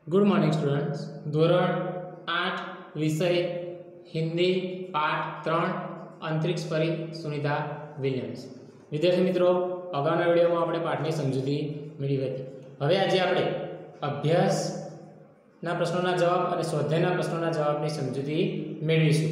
Good morning students. धोरण 8 विषय हिंदी पाठ 3 अंतरिक्ष परी सुनीता विलियम्स। विद्यार्थी मित्रों, अगाउना विडियोमां आपणे पाठनी समजूती मेळवी हती। हवे आजे आपणे अभ्यासना प्रश्नोना जवाब अने स्वाध्यायना प्रश्नोना जवाबनी समजूती मेळवीशुं।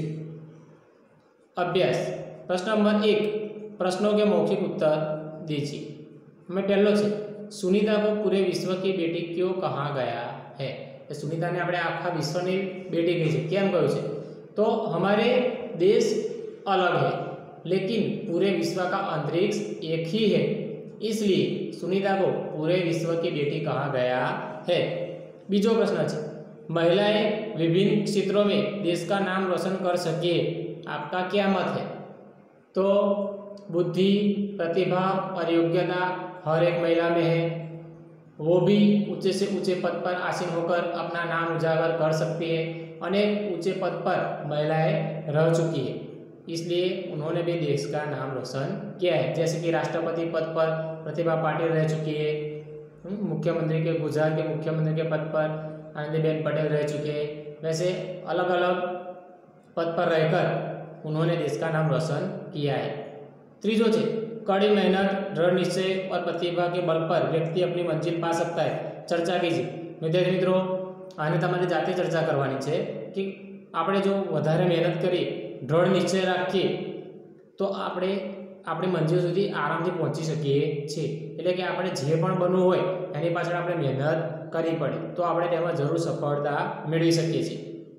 अभ्यास प्रश्न नंबर 1, प्रश्नों के मौखिक उत्तर दीजिए। हमें पहलो छे, सुनीता को पूरे विश्व की बेटी क्यों कहा गया है। सुनीता ने આપણે આખા વિશ્વની બેટી કહી છે। કેમ કહ્યું છે? તો हमारे देश अलग है लेकिन पूरे विश्व का अंतरिक्ष एक ही है, इसलिए सुनीता को पूरे विश्व की बेटी कहा गया है। बीजो प्रश्न है, महिलाएं विभिन्न क्षेत्रों में देश का नाम रोशन कर सके, आपका क्या मत है। तो बुद्धि, प्रतिभा और योग्यता हर एक महिला में है, वो भी ऊंचे से ऊंचे पद पर आसीन होकर अपना नाम उजागर कर सकती है। अनेक ऊंचे पद पर महिलाएं रह चुकी है, इसलिए उन्होंने भी देश का नाम रोशन किया है। जैसे कि राष्ट्रपति पद पर प्रतिभा पाटिल रह चुकी है, मुख्यमंत्री के गुजरात के मुख्यमंत्री के पद पर आनंदीबेन पटेल रह चुके हैं। वैसे अलग अलग पद पर रहकर उन्होंने देश का नाम रोशन किया है। तीजो है, कड़ी मेहनत, दृढ़ निश्चय और प्रतिभा के बल पर व्यक्ति अपनी मंजिल पा सकता है। चर्चा कीजिए। विद्यार्थी मित्रों, आने तमारे जाते चर्चा करवानी है कि आपणे जो वधारे मेहनत करी, दृढ़ निश्चय राखीए तो आपणे आपणी मंजिल सुधी आरामथी पहोंची शकीए छीए। एटले कि आपणे जे पण बनवुं होय एनी पाछळ आपणे मेहनत करवी पड़े तो आपणे तेमां जरूर सफलता मेळवी शकीए छीए।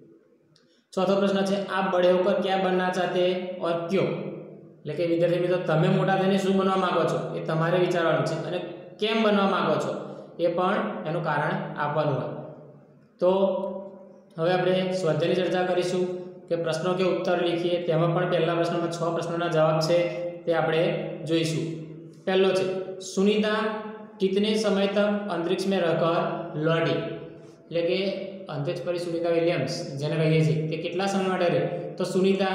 चौथो प्रश्न है, आप बड़े होकर क्या बनना चाहते हैं और क्यों। એટલે કે વિદ્યાર્થી મિત્રો, તમે મોટા થઈને શું બનવા માંગો છો એ તમારે વિચારવાનું છે અને કેમ બનવા માંગો છો એ પણ એનું કારણ આપવાનું હોય। તો હવે આપણે સ્વાધ્યાયની ચર્ચા કરીશું કે પ્રશ્નો કે ઉત્તર લીખીએ। તેમાં પણ પહેલા પ્રશ્નમાં 6 પ્રશ્નોના જવાબ છે તે આપણે જોઈશું। પહેલો છે, સુनीता कितने समय तक अंतरिक्ष में रहकर लौटी। એટલે કે अंतरिक्ष परी सुनीता विलियम्स જેને કહીએ છીએ તે કેટલા સમય માટે રહી। તો સુनीता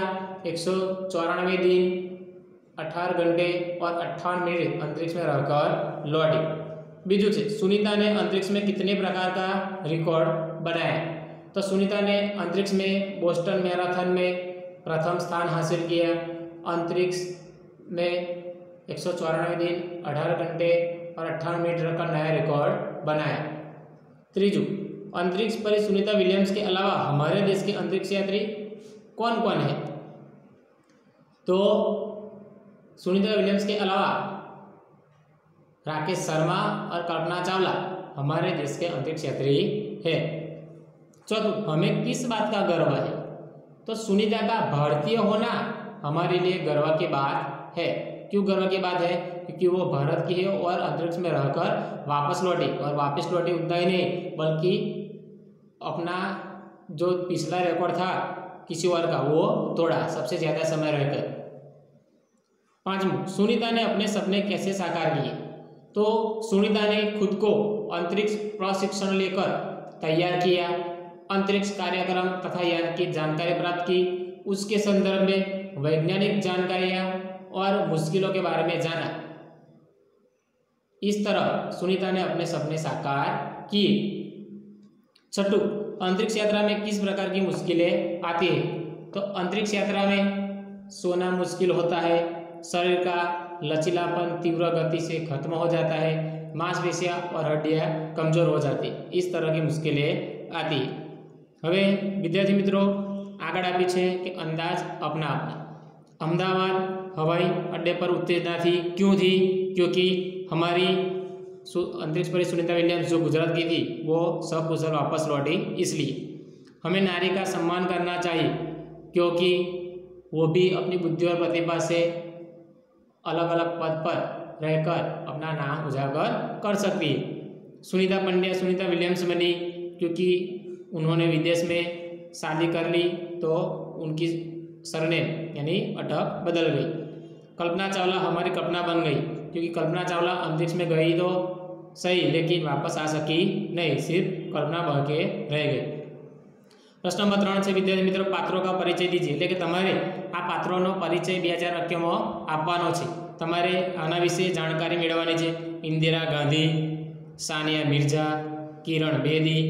194 दिन 18 घंटे और 58 मिनट अंतरिक्ष में रहकर लौटी। बीजू है, सुनीता ने अंतरिक्ष में कितने प्रकार का रिकॉर्ड बनाया। तो सुनीता ने अंतरिक्ष में बोस्टन मैराथन में प्रथम स्थान हासिल किया। अंतरिक्ष में 194 दिन 18 घंटे और 58 मिनट का नया रिकॉर्ड बनाया। तीजू, अंतरिक्ष पर सुनीता विलियम्स के अलावा हमारे देश के अंतरिक्ष यात्री कौन कौन है। तो सुनीता विलियम्स के अलावा राकेश शर्मा और कल्पना चावला हमारे देश के अंतरिक्ष यात्री है। चौथो, हमें किस बात का गर्व है। तो सुनीता का भारतीय होना हमारे लिए गर्व की बात है। क्यों गर्व की बात है? क्योंकि वो भारत की है और अंतरिक्ष में रहकर वापस लौटी, और वापस लौटी उतना ही नहीं बल्कि अपना जो पिछला रिकॉर्ड था किसी और का वो तोड़ा, सबसे ज़्यादा समय रहकर। पांचवा, सुनीता ने अपने सपने कैसे साकार किए। तो सुनीता ने खुद को अंतरिक्ष प्रशिक्षण लेकर तैयार किया, अंतरिक्ष कार्यक्रम तथा यान की जानकारी प्राप्त की, उसके संदर्भ में वैज्ञानिक जानकारियाँ और मुश्किलों के बारे में जाना। इस तरह सुनीता ने अपने सपने साकार किए। छठू, अंतरिक्ष यात्रा में किस प्रकार की मुश्किलें आती है। तो अंतरिक्ष यात्रा में सोना मुश्किल होता है, शरीर का लचीलापन तीव्र गति से खत्म हो जाता है, मांसपेशियां और हड्डियां कमजोर हो जाती, इस तरह की मुश्किलें आती है। हवे विद्यार्थी मित्रों, आगळ आपी छे कि अंदाज अपना अपना। अहमदाबाद हवाई अड्डे पर उत्तेजना थी, क्यों थी? क्योंकि हमारी अंतरिक्ष परी सुनीता विलियम्स जो गुजरात की थी वो सब कुशल वापस लौटी, इसलिए हमें नारी का सम्मान करना चाहिए क्योंकि वो भी अपनी बुद्धि और प्रतिभा से अलग अलग पद पर रहकर अपना नाम उजागर कर सकती है। सुनीता पंड्या सुनीता विलियम्स बनी क्योंकि उन्होंने विदेश में शादी कर ली तो उनकी सरनेम यानी अटक बदल गई। कल्पना चावला हमारी कल्पना बन गई क्योंकि कल्पना चावला अंतरिक्ष में गई तो सही लेकिन वापस आ सकी नहीं, सिर्फ कल्पना बह के रह गई। प्रश्न नंबर 3 है, विद्यार्थी मित्रों पात्रों का परिचय दीजिए। એટલે કે તમારે આ પાત્રોનો પરિચય 2000 વાક્યમાં આપવાનો છે। તમારે આના વિશે જાણકારી મેળવવાની છે। ઇન્દિરા ગાંધી, સાનિયા મિર્ઝા, કિરણ બેદી,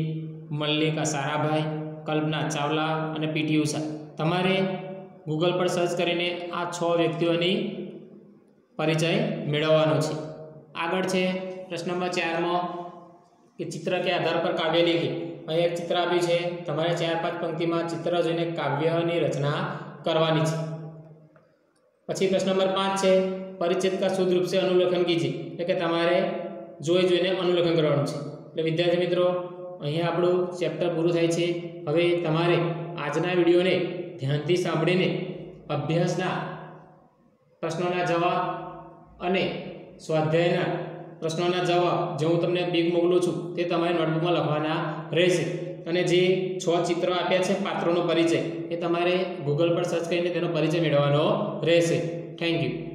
મલ્લિકા સારાભાઈ, કલ્પના ચાવલા અને પીટી ઉષા. તમારે ગૂગલ પર સર્ચ કરીને આ 6 વ્યક્તિઓની પરિચય મેળવવાનો છે. આગળ છે પ્રશ્ન નંબર 4માં કે ચિત્ર કે આધાર પર કાવ્ય લખી. અહીં એક ચિત્ર આપ્યું છે, તમારે 4-5 પંક્તિમાં ચિત્ર જોઈને કાવ્યની રચના કરવાની છે. પછી પ્રશ્ન નંબર 5 છે परिचित का शुद्ध रूप से अनुलेखन कीजिए, એટલે કે તમારે જોઈને અનુલેખન કરવાનું છે. એટલે વિદ્યાર્થી મિત્રો, અહીંયા આપણું ચેપ્ટર પૂરું થાય છે. હવે તમારે આજના વિડીયોને ધ્યાનથી સાંભળીને અભ્યાસના પ્રશ્નોના જવાબ અને સ્વાધ્યાયના પ્રશ્નોના જવાબ જે હું તમને બીક મોકલું છું તે તમારે નોટબુકમાં લખવાના રહેશે. અને જે 6 ચિત્રો આપ્યા છે પાત્રોનો પરિચય, એ તમારે ગૂગલ પર સર્ચ કરીને તેનો પરિચય મેળવવાનો રહેશે. Thank you.